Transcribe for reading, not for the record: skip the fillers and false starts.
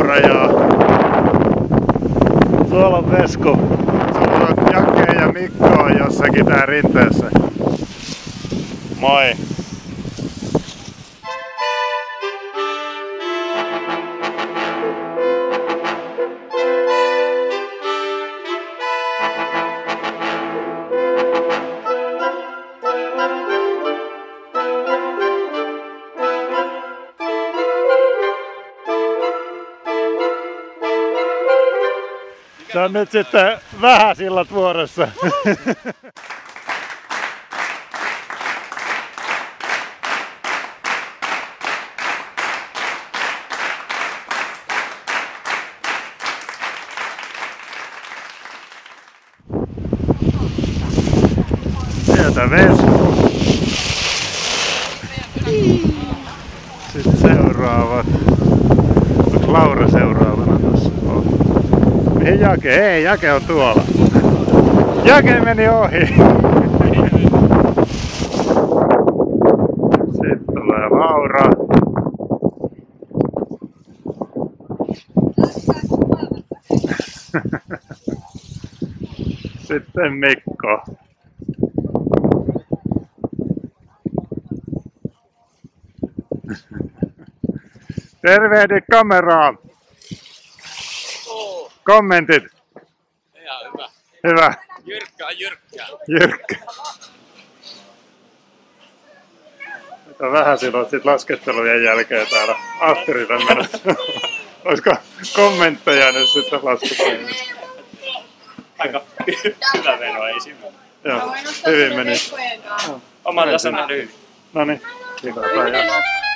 rajaa. Tuolla on Vesku. Sulla on Jake ja Mikko on jossakin tää rinteessä. Moi! Se on nyt sitten vähäsillat vuorossa. Sieltä Vesku. Sitten seuraavat. Onko Laura seuraavana tuossa? Mihin Jake? Ei, Jake on tuolla. Jake meni ohi. Sitten tulee Laura. Sitten Mikko. Tervehdit kameraan. Kommentit. Ihan hyvä. Hyvä. Jyrkkää. Nyt on vähän silloin sit laskettelujen jälkeen täällä afterilla menossa. Olisiko kommentteja nyt sitten laskettelussa? Aika hyvä meno, ei siinä. Joo, hyvin meni. Oman tason nähden hyvin. Noniin, kiitos.